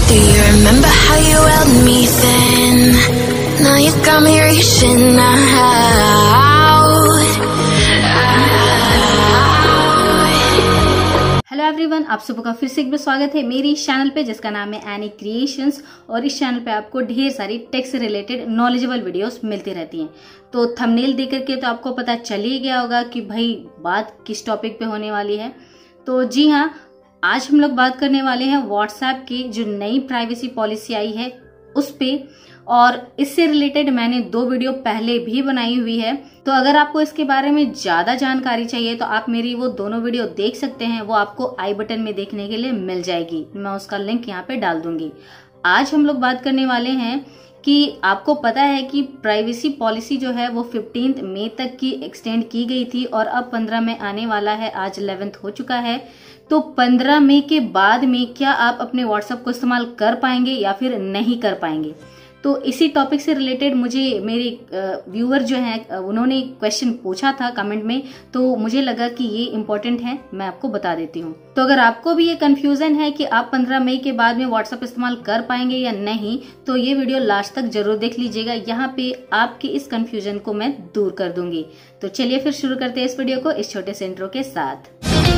Do you remember how you held me then? Now you got me reaching out. Hello everyone, आप सबका फिर से एक बार स्वागत है मेरी इस चैनल पे जिसका नाम है एनी क्रिएशंस। और इस चैनल पे आपको ढेर सारी टेक से रिलेटेड नॉलेजेबल वीडियोस मिलती रहती हैं। तो थंबनेल देख करके तो आपको पता चल ही गया होगा कि भाई बात किस टॉपिक पे होने वाली है। तो जी हाँ, आज हम लोग बात करने वाले हैं व्हाट्सएप की जो नई प्राइवेसी पॉलिसी आई है उस पे। और इससे रिलेटेड मैंने 2 वीडियो पहले भी बनाई हुई है। तो अगर आपको इसके बारे में ज्यादा जानकारी चाहिए तो आप मेरी वो दोनों वीडियो देख सकते हैं। वो आपको आई बटन में देखने के लिए मिल जाएगी, मैं उसका लिंक यहाँ पे डाल दूंगी। आज हम लोग बात करने वाले हैं कि आपको पता है कि प्राइवेसी पॉलिसी जो है वो 15 मई तक की एक्सटेंड की गई थी और अब 15 मई आने वाला है। आज 11th हो चुका है। तो 15 मई के बाद में क्या आप अपने व्हाट्सएप को इस्तेमाल कर पाएंगे या फिर नहीं कर पाएंगे। तो इसी टॉपिक से रिलेटेड मुझे मेरे व्यूअर जो हैं उन्होंने क्वेश्चन पूछा था कमेंट में, तो मुझे लगा कि ये इम्पोर्टेंट है, मैं आपको बता देती हूँ। तो अगर आपको भी ये कंफ्यूजन है कि आप 15 मई के बाद में व्हाट्सएप इस्तेमाल कर पाएंगे या नहीं, तो ये वीडियो लास्ट तक जरूर देख लीजिएगा। यहाँ पे आपकी इस कंफ्यूजन को मैं दूर कर दूंगी। तो चलिए फिर शुरू करते हैं इस वीडियो को इस छोटे से इंट्रो के साथ।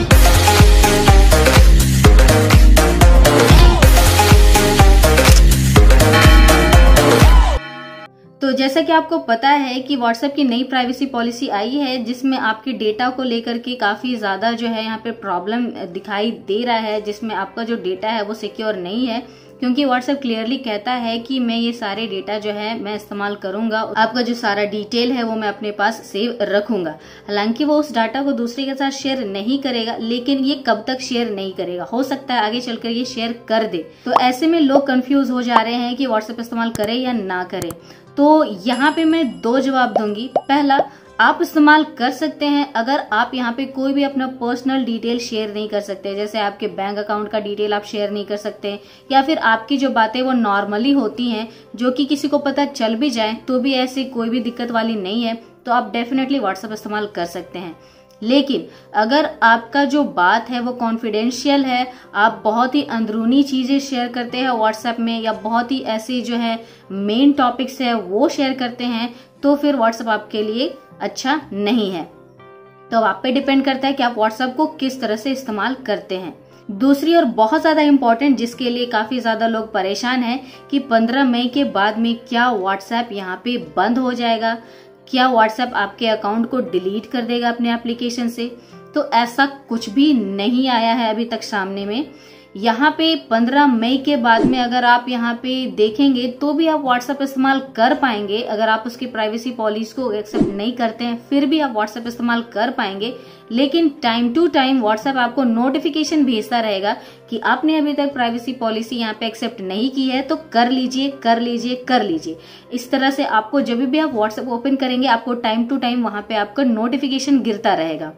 तो जैसा कि आपको पता है कि व्हाट्सएप की नई प्राइवेसी पॉलिसी आई है जिसमें आपके डेटा को लेकर के काफी ज्यादा जो है यहाँ पे प्रॉब्लम दिखाई दे रहा है, जिसमें आपका जो डेटा है वो सिक्योर नहीं है। क्योंकि व्हाट्सएप क्लियरली कहता है कि मैं ये सारे डेटा जो है मैं इस्तेमाल करूंगा, आपका जो सारा डिटेल है वो मैं अपने पास सेव रखूंगा। हालांकि वो उस डाटा को दूसरे के साथ शेयर नहीं करेगा, लेकिन ये कब तक शेयर नहीं करेगा, हो सकता है आगे चलकर ये शेयर कर दे। तो ऐसे में लोग कंफ्यूज हो जा रहे हैं कि व्हाट्सएप इस्तेमाल करे या ना करे। तो यहाँ पे मैं 2 जवाब दूंगी। पहला, आप इस्तेमाल कर सकते हैं अगर आप यहाँ पे कोई भी अपना पर्सनल डिटेल शेयर नहीं कर सकते, जैसे आपके बैंक अकाउंट का डिटेल आप शेयर नहीं कर सकते, या फिर आपकी जो बातें वो नॉर्मली होती हैं जो कि किसी को पता चल भी जाए तो भी ऐसी कोई भी दिक्कत वाली नहीं है, तो आप डेफिनेटली व्हाट्सएप इस्तेमाल कर सकते हैं। लेकिन अगर आपका जो बात है वो कॉन्फिडेंशियल है, आप बहुत ही अंदरूनी चीजें शेयर करते हैं व्हाट्सएप में, या बहुत ही ऐसी जो है मेन टॉपिक्स है वो शेयर करते हैं, तो फिर व्हाट्सएप आपके लिए अच्छा नहीं है। तो आप पे डिपेंड करता है कि आप व्हाट्सएप को किस तरह से इस्तेमाल करते हैं। दूसरी और बहुत ज्यादा इम्पोर्टेंट, जिसके लिए काफी ज्यादा लोग परेशान हैं कि 15 मई के बाद में क्या व्हाट्सएप यहाँ पे बंद हो जाएगा, क्या व्हाट्सएप आपके अकाउंट को डिलीट कर देगा अपने एप्लीकेशन से। तो ऐसा कुछ भी नहीं आया है अभी तक सामने में। यहाँ पे 15 मई के बाद में अगर आप यहाँ पे देखेंगे तो भी आप व्हाट्सएप इस्तेमाल कर पाएंगे। अगर आप उसकी प्राइवेसी पॉलिसी को एक्सेप्ट नहीं करते हैं फिर भी आप व्हाट्सएप इस्तेमाल कर पाएंगे। लेकिन टाइम टू टाइम व्हाट्सएप आपको नोटिफिकेशन भेजता रहेगा कि आपने अभी तक प्राइवेसी पॉलिसी यहाँ पे एक्सेप्ट नहीं की है, तो कर लीजिए कर लीजिए कर लीजिए। इस तरह से आपको जब भी आप व्हाट्सएप ओपन करेंगे आपको टाइम टू टाइम वहां पे आपका नोटिफिकेशन गिरता रहेगा,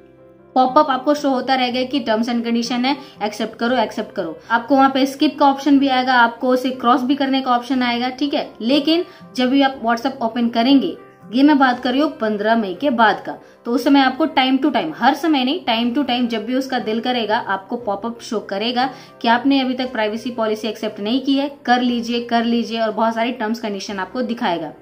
पॉपअप आपको शो होता रहेगा कि टर्म्स एंड कंडीशन है, एक्सेप्ट करो एक्सेप्ट करो। आपको वहां पे स्किप का ऑप्शन भी आएगा, आपको उसे क्रॉस भी करने का ऑप्शन आएगा, ठीक है। लेकिन जब भी आप व्हाट्सएप ओपन करेंगे, ये मैं बात कर रही हूँ 15 मई के बाद का, तो उस समय आपको टाइम टू टाइम, हर समय नहीं, टाइम टू टाइम जब भी उसका दिल करेगा आपको पॉपअप शो करेगा कि आपने अभी तक प्राइवेसी पॉलिसी एक्सेप्ट नहीं की है, कर लीजिए, और बहुत सारी टर्म्स कंडीशन आपको दिखाएगा।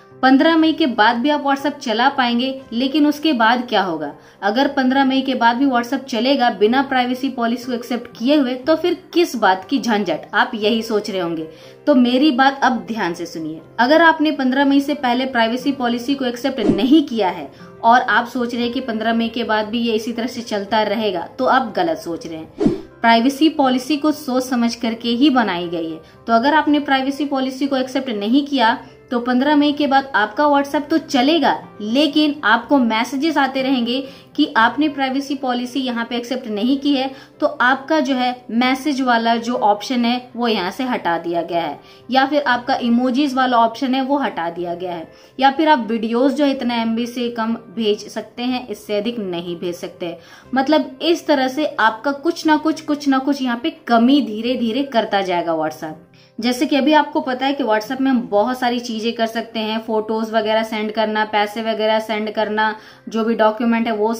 15 मई के बाद भी आप व्हाट्सएप चला पाएंगे। लेकिन उसके बाद क्या होगा, अगर 15 मई के बाद भी व्हाट्सएप चलेगा बिना प्राइवेसी पॉलिसी को एक्सेप्ट किए हुए, तो फिर किस बात की झंझट, आप यही सोच रहे होंगे। तो मेरी बात अब ध्यान से सुनिए। अगर आपने 15 मई से पहले प्राइवेसी पॉलिसी को एक्सेप्ट नहीं किया है और आप सोच रहे हैं कि 15 मई के बाद भी ये इसी तरह से चलता रहेगा, तो आप गलत सोच रहे हैं। प्राइवेसी पॉलिसी को सोच समझ करके ही बनाई गई है। तो अगर आपने प्राइवेसी पॉलिसी को एक्सेप्ट नहीं किया तो 15 मई के बाद आपका व्हाट्सएप तो चलेगा, लेकिन आपको मैसेजेस आते रहेंगे कि आपने प्राइवेसी पॉलिसी यहाँ पे एक्सेप्ट नहीं की है, तो आपका जो है मैसेज वाला जो ऑप्शन है वो यहाँ से हटा दिया गया है, या फिर आपका इमोजीज वाला ऑप्शन है वो हटा दिया गया है, या फिर आप वीडियोस जो इतना MB से कम भेज सकते हैं, इससे अधिक नहीं भेज सकते। मतलब इस तरह से आपका कुछ ना कुछ यहाँ पे कमी धीरे धीरे करता जाएगा व्हाट्सएप। जैसे कि अभी आपको पता है कि व्हाट्सएप में हम बहुत सारी चीजें कर सकते हैं, फोटोज वगैरह सेंड करना, पैसे वगैरह सेंड करना, जो भी डॉक्यूमेंट है वो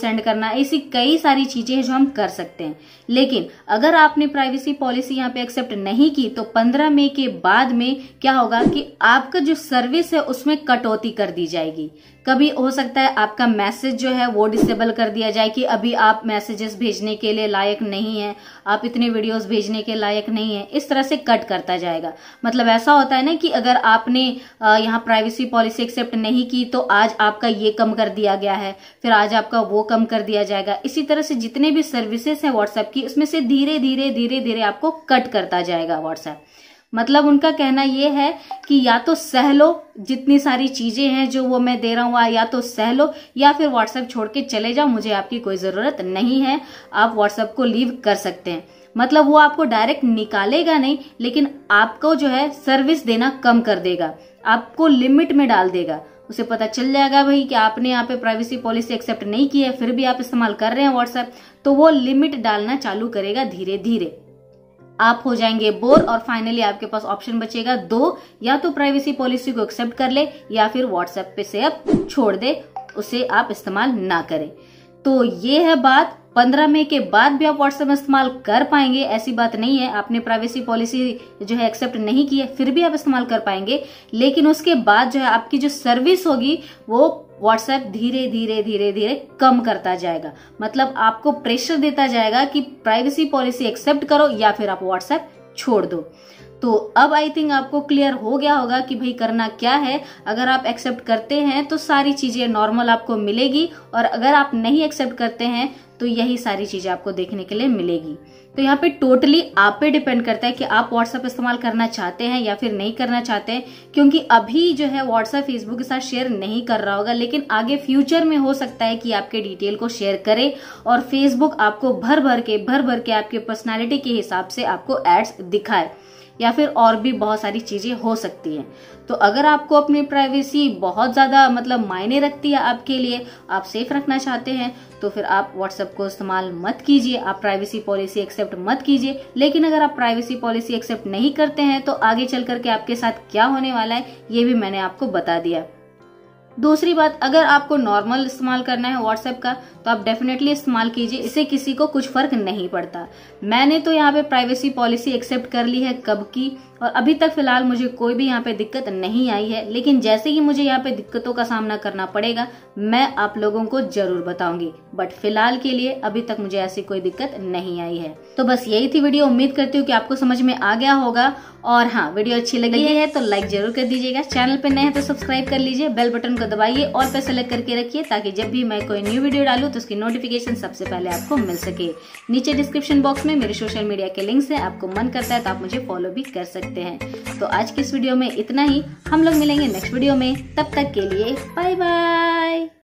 सेंड करना, ऐसी कई सारी चीजें हैं जो हम कर सकते हैं। लेकिन अगर आपने प्राइवेसी पॉलिसी यहाँ पे एक्सेप्ट नहीं की तो 15 मई के बाद में क्या होगा कि आपका जो सर्विस है उसमें कटौती कर दी जाएगी। कभी हो सकता है आपका मैसेज जो है वो डिसेबल कर दिया जाए कि अभी आप मैसेजेस भेजने के लिए लायक नहीं है, आप इतने वीडियोस भेजने के लायक नहीं है, इस तरह से कट करता जाएगा। मतलब ऐसा होता है ना कि अगर आपने यहाँ प्राइवेसी पॉलिसी एक्सेप्ट नहीं की तो आज आपका ये कम कर दिया गया है, फिर आज आपका वो कम कर दिया जाएगा। इसी तरह से जितने भी सर्विसेज हैं व्हाट्सएप की, उसमें से धीरे धीरे आपको कट करता जाएगा व्हाट्सएप। मतलब उनका कहना यह है कि या तो सह लो, जितनी सारी चीजें हैं जो वो मैं दे रहा हूं या तो सह लो, या फिर व्हाट्सएप छोड़ के चले जाओ, मुझे आपकी कोई जरूरत नहीं है, आप व्हाट्सएप को लीव कर सकते हैं। मतलब वो आपको डायरेक्ट निकालेगा नहीं, लेकिन आपको जो है सर्विस देना कम कर देगा, आपको लिमिट में डाल देगा। उसे पता चल जाएगा भाई कि आपने यहाँ पे प्राइवेसी पॉलिसी एक्सेप्ट नहीं की है, फिर भी आप इस्तेमाल कर रहे हैं व्हाट्सएप, तो वो लिमिट डालना चालू करेगा धीरे धीरे। आप हो जाएंगे बोर और फाइनली आपके पास ऑप्शन बचेगा दो, या तो प्राइवेसी पॉलिसी को एक्सेप्ट कर ले या फिर व्हाट्सएप पे से आप छोड़ दे, उसे आप इस्तेमाल ना करें। तो ये है बात। 15 मई के बाद भी आप व्हाट्सएप इस्तेमाल कर पाएंगे, ऐसी बात नहीं है। आपने प्राइवेसी पॉलिसी जो है एक्सेप्ट नहीं की है फिर भी आप इस्तेमाल कर पाएंगे, लेकिन उसके बाद जो है आपकी जो सर्विस होगी वो व्हाट्सएप धीरे धीरे कम करता जाएगा। मतलब आपको प्रेशर देता जाएगा कि प्राइवेसी पॉलिसी एक्सेप्ट करो या फिर आप व्हाट्सएप छोड़ दो। तो अब आई थिंक आपको क्लियर हो गया होगा कि भाई करना क्या है। अगर आप एक्सेप्ट करते हैं तो सारी चीजें नॉर्मल आपको मिलेगी, और अगर आप नहीं एक्सेप्ट करते हैं तो यही सारी चीजें आपको देखने के लिए मिलेगी। तो यहाँ पे टोटली आप पे डिपेंड करता है कि आप व्हाट्सएप इस्तेमाल करना चाहते हैं या फिर नहीं करना चाहते हैं, क्योंकि अभी जो है व्हाट्सएप फेसबुक के साथ शेयर नहीं कर रहा होगा, लेकिन आगे फ्यूचर में हो सकता है कि आपके डिटेल को शेयर करे और फेसबुक आपको भर भर के आपके पर्सनैलिटी के हिसाब से आपको एड्स दिखाए, या फिर और भी बहुत सारी चीजें हो सकती हैं। तो अगर आपको अपनी प्राइवेसी बहुत ज्यादा मतलब मायने रखती है आपके लिए, आप सेफ रखना चाहते हैं, तो फिर आप व्हाट्सएप को इस्तेमाल मत कीजिए, आप प्राइवेसी पॉलिसी एक्सेप्ट मत कीजिए। लेकिन अगर आप प्राइवेसी पॉलिसी एक्सेप्ट नहीं करते हैं तो आगे चल करके आपके साथ क्या होने वाला है ये भी मैंने आपको बता दिया। दूसरी बात, अगर आपको नॉर्मल इस्तेमाल करना है व्हाट्सएप का तो आप डेफिनेटली इस्तेमाल कीजिए, इससे किसी को कुछ फर्क नहीं पड़ता। मैंने तो यहाँ पे प्राइवेसी पॉलिसी एक्सेप्ट कर ली है कब की, और अभी तक फिलहाल मुझे कोई भी यहाँ पे दिक्कत नहीं आई है। लेकिन जैसे ही मुझे यहाँ पे दिक्कतों का सामना करना पड़ेगा मैं आप लोगों को जरूर बताऊंगी, बट फिलहाल के लिए अभी तक मुझे ऐसी कोई दिक्कत नहीं आई है। तो बस यही थी वीडियो, उम्मीद करती हूँ कि आपको समझ में आ गया होगा। और हाँ, वीडियो अच्छी लगी है तो लाइक जरूर कर दीजिएगा, चैनल पे नए हैं तो सब्सक्राइब कर लीजिए, बेल बटन को दबाइए, ऑल पे सेलेक्ट करके रखिए ताकि जब भी मैं कोई न्यू वीडियो डालूं तो उसकी नोटिफिकेशन सबसे पहले आपको मिल सके। नीचे डिस्क्रिप्शन बॉक्स में मेरे सोशल मीडिया के लिंक्स हैं, आपको मन करता है तो आप मुझे फॉलो भी कर सकते हैं। तो आज की इस वीडियो में इतना ही, हम लोग मिलेंगे नेक्स्ट वीडियो में, तब तक के लिए बाय बाय।